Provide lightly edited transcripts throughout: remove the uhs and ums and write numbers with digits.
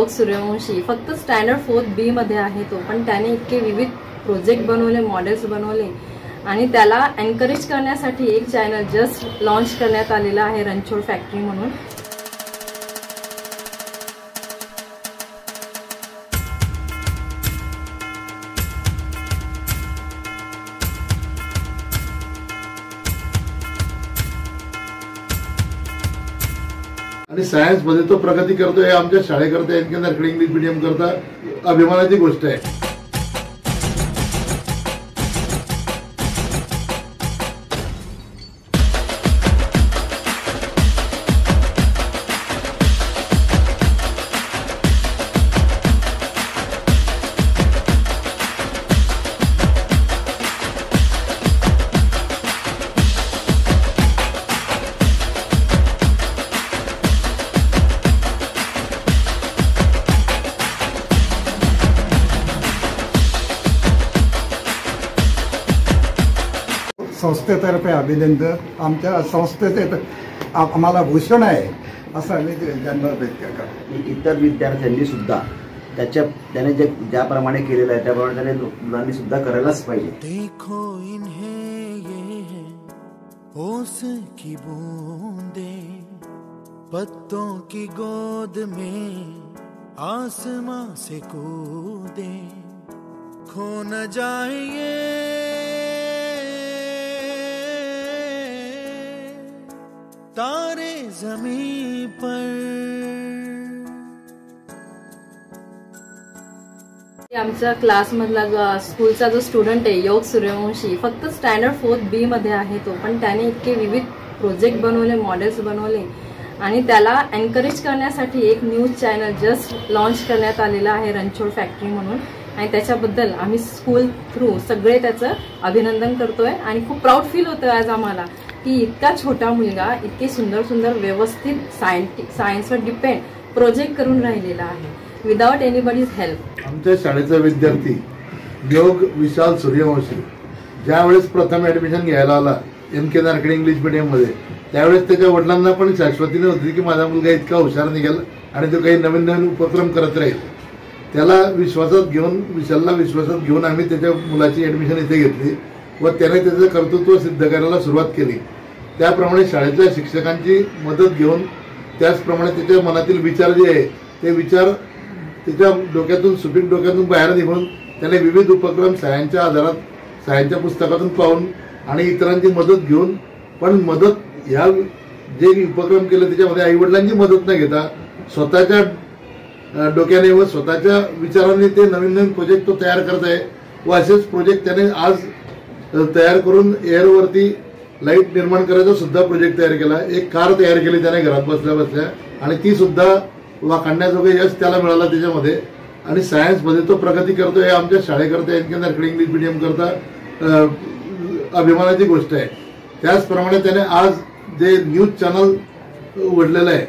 योग सूर्यवंशी फक्त standard 4th B मध्ये आहे तो, पण त्याने इतके विविध प्रोजेक्ट बनवले, मॉडेल्स बनवले आणि त्याला एनकरेज करण्यासाठी एक चॅनल जस्ट लॉन्च करण्यात आलेला आहे, रणछोड फॅक्टरी म्हणून. आणि सायन्स मध्ये तो प्रगती करतोय, आमच्या शाळेकरता एनके नारखेडे इंग्लिश मीडियम करता अभिमानाची गोष्ट आहे. संस्थेतर्फे अभिनंदन. आमच्या संस्थेत आम्हाला भूषण आहे असं आम्ही त्यांना व्यक्त करतो. इतर विद्यार्थ्यांनी सुद्धा त्याने ज्याप्रमाणे केलेलं आहे त्याप्रमाणे त्याने मुलांनी सुद्धा करायलाच पाहिजे. देखो इन्हें ये है ओस की बूंदे पत्तों की गोद में आसमां से कूदे खो न जाए तारे जमीन पर. आमच्या क्लासमधला स्कूलचा जो स्टुडंट आहे योग सूर्यवंशी फक्त स्टँडर्ड 4th B मध्ये आहे तो, पण त्याने इतके विविध प्रोजेक्ट बनवले, मॉडेल्स बनवले आणि त्याला एनकरेज करण्यासाठी एक न्यूज चॅनल जस्ट लॉन्च करण्यात आलेला आहे, रणछोड फॅक्टरी म्हणून. आणि त्याच्याबद्दल आम्ही स्कूल थ्रू सगळे त्याचं अभिनंदन करतोय आणि खूप प्राऊड फील होतं आज आम्हाला की इतका छोटा मुलगा इतके सुंदर सुंदर व्यवस्थित सायन्सवर डिपेंड प्रोजेक्ट करून राहिलेला आहे विदाउट एनीबडीज हेल्प. आमच्या शाळेचा विद्यार्थी योग विशाल सूर्यवंशी ज्यावेळेस प्रथम ऍडमिशन घ्यायला आला एनके नारखेडे इंग्लिश मीडियम मध्ये, त्यावेळेस त्याच्या वडिलांना पण शाश्वतीने होती की माझा मुलगा इतका हुशार निघेल आणि तो काही नवीन नवीन उपक्रम करत राहील. त्याला विश्वासात घेऊन, विशालला विश्वासात घेऊन आम्ही त्याच्या मुलाची ऍडमिशन इथे घेतली व त्याने त्याचं कर्तृत्व सिद्ध करायला सुरुवात केली. त्याप्रमाणे शाळेच्या शिक्षकांची मदत घेऊन त्याचप्रमाणे त्याच्या मनातील विचार जे आहे ते विचार त्याच्या डोक्यातून, सुपीक डोक्यातून बाहेर निघून त्याने विविध उपक्रम सायन्सच्या आधारात, सायन्सच्या पुस्तकातून पाहून आणि इतरांची मदत घेऊन, पण मदत ह्या जे उपक्रम केले त्याच्यामध्ये आईवडिलांची मदत न घेता स्वतःच्या डोक्याने व स्वतःच्या विचारांनी ते नवीन नवीन प्रोजेक्ट तो तयार करत आहे. व असेच प्रोजेक्ट त्याने आज तयार करून एअरवरती लाईट निर्माण करायचा सुद्धा प्रोजेक्ट तयार केला. एक कार तयार केली त्याने घरात बसल्या बसल्या आणि ती सुद्धा वाखाणण्याजोगे यश त्याला मिळाला त्याच्यामध्ये. आणि सायन्समध्ये तो प्रगती करतोय, आमच्या शाळेकरता एनके नारखेडे इंग्लिश मीडियम करता अभिमानाची गोष्ट आहे. त्याचप्रमाणे त्याने आज जे न्यूज चॅनल उघडलेलं आहे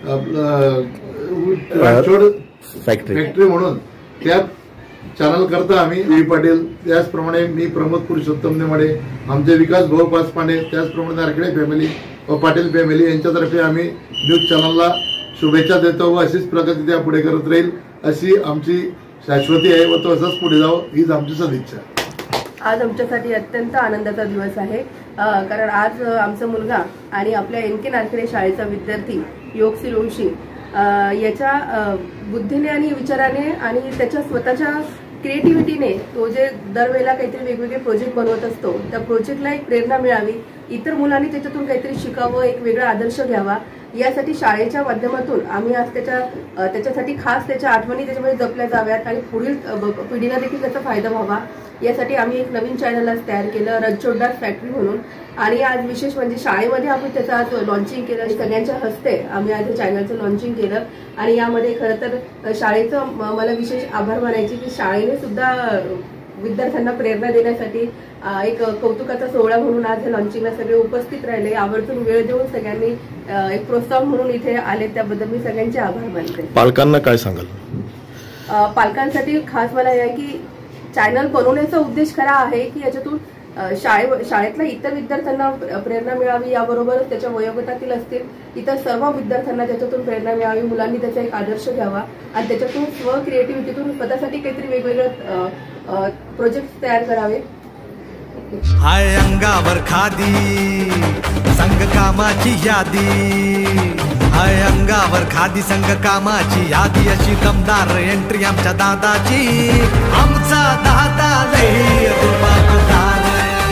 रणछोड फॅक्टरी म्हणून, त्या चॅनल करता आम्ही व्ही पाटील, त्याचप्रमाणे मी प्रमोद पुरुषोत्तम नेमाडे, आमचे विकास भाऊ पाचपांडे, त्याचप्रमाणे नारखेडे फॅमिली व पाटील फॅमिली यांच्यातर्फे आम्ही न्यूज चॅनलला शुभेच्छा देतो व अशीच प्रगती त्या पुढे करत राहील अशी आमची शाश्वती आहे व तो असंच पुढे जावं हीच आमची सदिच्छा. आज आमच्यासाठी अत्यंत आनंदाचा दिवस आहे, कारण आज आमचा मुलगा आणि आपल्या एनके नारखेडे शाळेचा विद्यार्थी योग सूर्यवंशी याच्या बुद्धीने आणि विचाराने आणि त्याच्या स्वतःच्या क्रिएटिव्हिटीने तो जे दरवेळेला काहीतरी वेगवेगळे प्रोजेक्ट बनवत असतो, त्या प्रोजेक्टला एक प्रेरणा मिळावी, इतर मुलांनी त्याच्यातून काहीतरी शिकावं, एक वेगळा आदर्श घ्यावा, यासाठी शाळेच्या माध्यमातून आम्ही आज त्याच्यासाठी खास त्याच्या आठवणी त्याच्यामध्ये जपल्या जाव्यात आणि पुढील पिढीला देखील त्याचा फायदा व्हावा यासाठी आम्ही एक नवीन चॅनल आज तयार केलं, रणछोड फॅक्टरी म्हणून. आणि आज विशेष म्हणजे शाळेमध्ये आम्ही त्याचं आज लॉन्चिंग केलं, सगळ्यांच्या हस्ते आम्ही आज चॅनलचं लॉन्चिंग केलं. आणि यामध्ये खरं तर शाळेचं मला विशेष आभार मानायचे की शाळेने सुद्धा विद्यार्थ्यांना प्रेरणा देण्यासाठी एक कौतुकाचा सोहळा म्हणून आज हे लॉन्चिंगला सगळे उपस्थित राहिले, आवर्जून वेळ देऊन सगळ्यांनी एक प्रोत्साहन म्हणून इथे आले, त्याबद्दल मी सगळ्यांचे आभार मानते. पालकांना काय सांगाल? पालकांसाठी खास मला हे आहे की चॅनल बनवण्याचा उद्देश खरा आहे की याच्यातून शाळेतल्या इतर विद्यार्थ्यांना प्रेरणा मिळावी, याबरोबरच त्याच्या वयोगटातील असतील इतर सर्व विद्यार्थ्यांना त्याच्यातून प्रेरणा मिळावी, मुलांनी त्याचा एक आदर्श घ्यावा आणि त्याच्यातून क्रिएटिव्हिटीतून स्वतःसाठी काहीतरी वेगवेगळे प्रोजेक्ट तयार करावे. हाय अंगावर खादी संग कामाची यादी, हाय अंगावर खादी संग कामाची यादी, अशी दमदार एंट्री आमच्या दादाची. आमचा दादा लई रुबाबदार,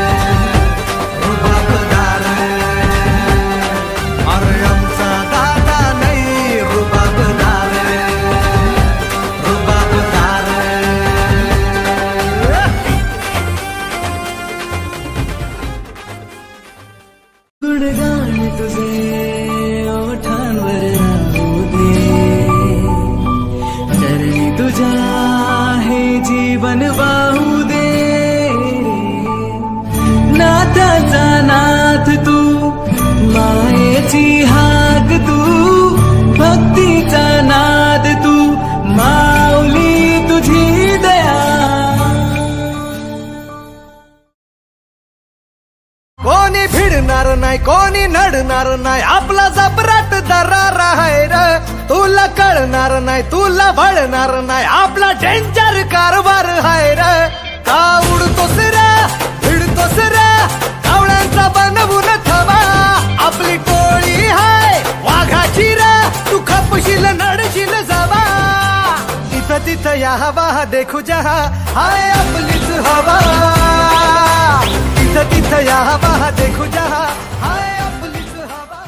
रुबाबदार, अरे आमचा दादा लई रुबाबदार, रुबाबदार. गुणगान तुझे ओठांवर राहू दे, चरणी तुझ्या हे जीवन वाहू दे. नाथाचा नाथ तू, मायेची हाक तू, भक्तीचा नाद तू, माऊली तुझी दया. कोणी भिडणार नाही, कोणी नडणार नाही, आपला जबराट दरार आहे र. तुला कळणार नाही, तुला वळणार नाही, आपला डेंजर कारभार आहे र. का उडतोस रे, भिडतोस रे, कावळ्यांचा बनवून थवा. आपली टोळी हाय वाघाची रे, तू खपशील नडशील जावा. तिथं तिथं या हवा देखू जहा, हाय आपलीच हवा. तिथं तिथं या हवा देखू जहा, हाय आपलीच हवा.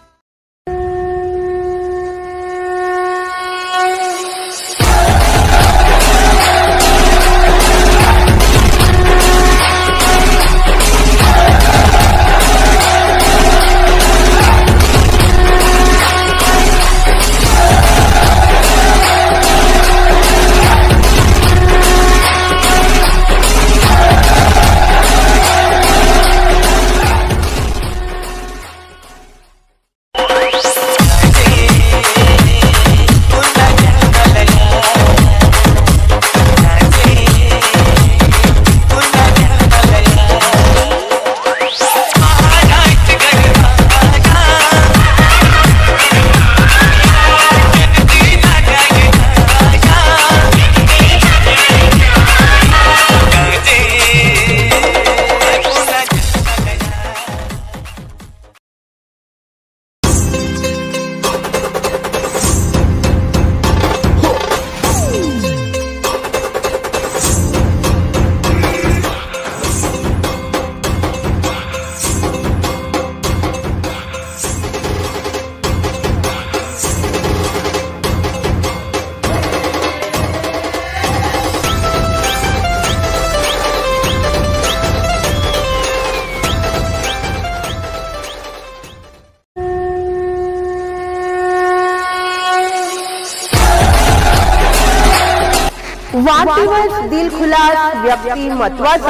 वाढदिवस दिलखुलास व्यक्तिमत्वाचा,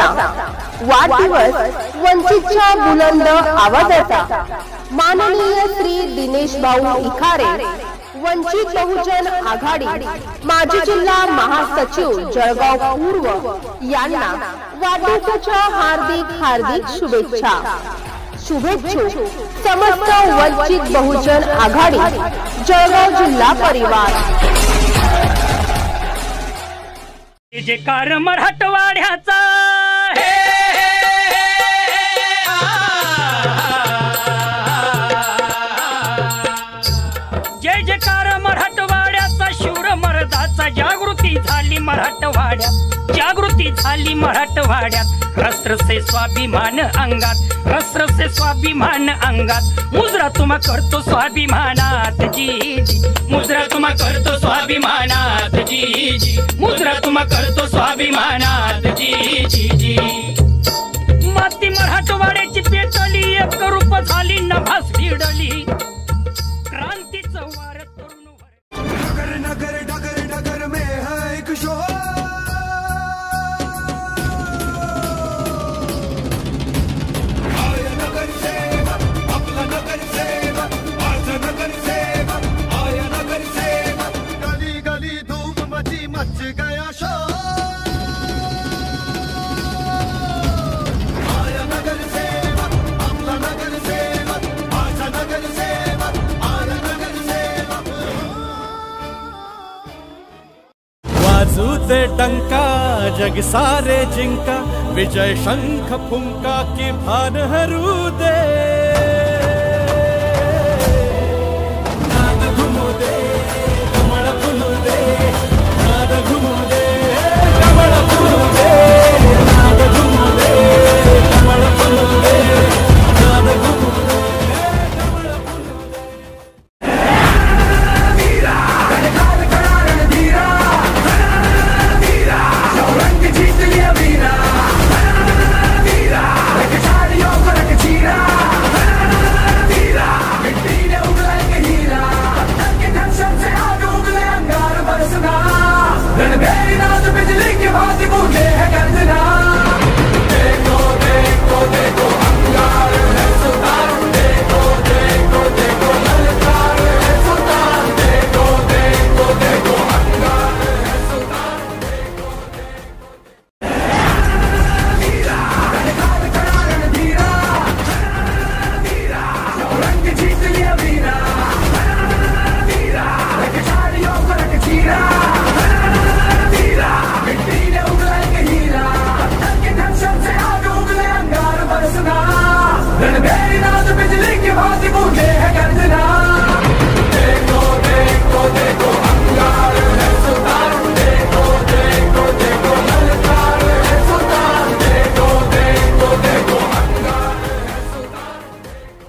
वाढदिवस वंचितच्या बुलंद आवाजाचा. माननीय श्री दिनेश भाऊ इखारे, वंचित बहुजन आघाडी माजी जिल्हा महासचिव जळगाव पूर्व यांना वाढदिवसाच्या हार्दिक हार्दिक शुभेच्छा. शुभेच्छुक समस्त वंचित बहुजन आघाडी जळगाव जिल्हा परिवार. जयकार मराठवाड्याचा, जय जयकार मराठवाड्याचा, शूर मर्दाचा. जागृती झाली मराठवाड्यात, जागृती झाली मराठवाड्यात. रसरसे स्वाभिमान अंगात, रसरसे स्वाभिमान अंगात. मुजरा तुम्हा करतो स्वाभिमानात जी जी, मुजरा तुम्हा करतो स्वाभिमानात जी जी, मुजरा तुम्हा करतो स्वाभिमानात जी जी जी. माती मराठवाड्याची पेटली, एक रूप झाली नभास भिडली. क्रांतीचं वार तरुण नगर नगर नगर नगर में है एक शोर. दे डंका जग सारे जिंका विजय शंख फुंका की भान हरू दे नाद घुमू दे कमळ फुलू दे नाद घुमू दे कमळ फुलू दे नाद घुमू दे कमळ फुलू दे नाद घुमू दे कमळ फुलू दे वीरा काल करारण धीरा वीरा रंग जीत लिया वीरा वीरा रंग छाड़ियों को रंग चीरा वीरा मिट्टी ने उगला के हीरा के घर्षण से आग उगले अंगार बरसना रणभेरी नाद बिजली की भांति बूंदे है गर्जना देखो देखो देखो अंगार है सुल्तान देखो देखो देखो ललकार है सुल्तान देखो देखो देखो अंगार है सुल्तान देखो वीरा काल करारण धीरा वीरा रंग जीत लिया वीरा वीरा रंग छाड़ियों को रंग चीरा वीरा मिट्टी ने उगला के हीरा के घर्षण से आग उगले अंगार बरसना रणभेरी नाद बिजली की भांति बूंदे है गर्जना देखो देखो देखो अंगार है सुल्तान देखो देखो देखो ललकार है सुल्तान देखो देखो देखो अंगार है सुल्तान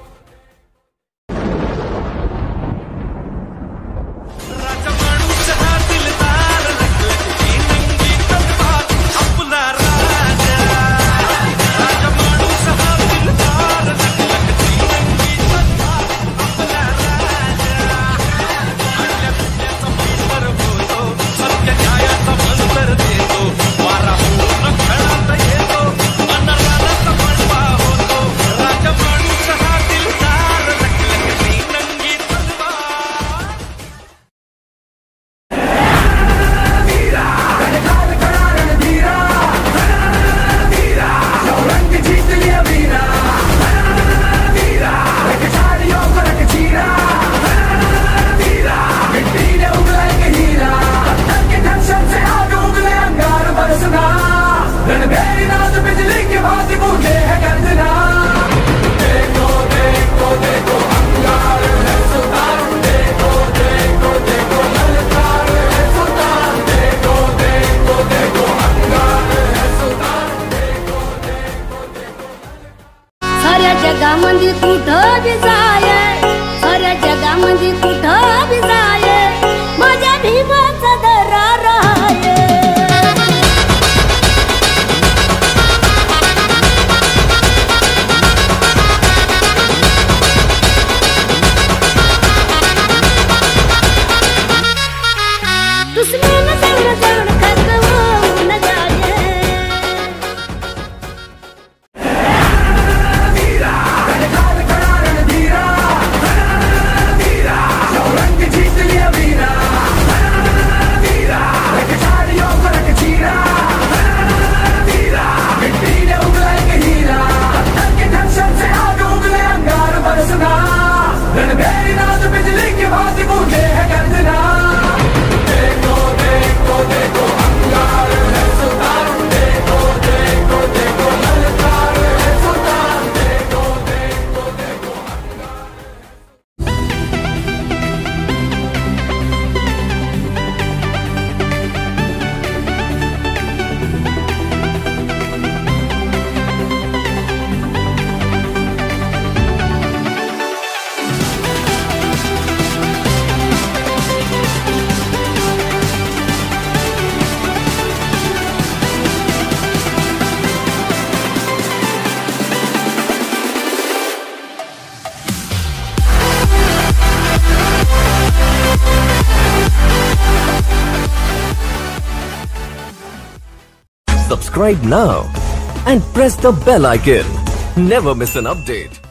राजा माणूस हा दिलदार लखलखची नंगी तलवार आपला राजा राजा माणूस हा दिलदार लखलखची नंगी तलवार आपला राजा आपल्या दुनियाचा मंतर होतो सत्य न्यायाचा मंतर देतो वारा पूर्ण खळात येतो अनरानाचा मनवा होतो राजा माणूस हा दिलदार लखलखची नंगी तलवार वीरा काल करारण धीरा वीरा रंग जीत लिया वीरा वीरा रंग छाड़ियों को रंग चीरा वीरा मिट्टी ने उगला के हीरा के घर्षण से आग उगले अंगार बरसना रणभेरी नाद बिजली की भांति बूंदे है गर्जना देखो देखो देखो अंगार है सुल्तान देखो देखो देखो ललकार है सुल्तान देखो देखो देखो अंगार है सुल्तान देखो देखो देखो साऱ्या जगामध्ये कुठं बी जाय साऱ्या जगामध्ये कुठं बी जाय माझ्या भीमाचा दरार आहे दुश्मन संग जाऊन खतवून जाय वीरा काल करारण धीरा वीरा रंग जीत लिया वीरा वीरा रंग छाड़ियों को रंग चीरा वीरा मिट्टी ने उगला के हीरा के घर्षण से आग उगले अंगार बरसना रणभेरी नाद बिजली की भांति बूंदे है गर्जना देखो देखो देखो अंगार है सुल्तान देखो देखो देखो ललकार है सुल्तान देखो देखो देखो अंगार Subscribe now and press the bell icon. Never miss an update.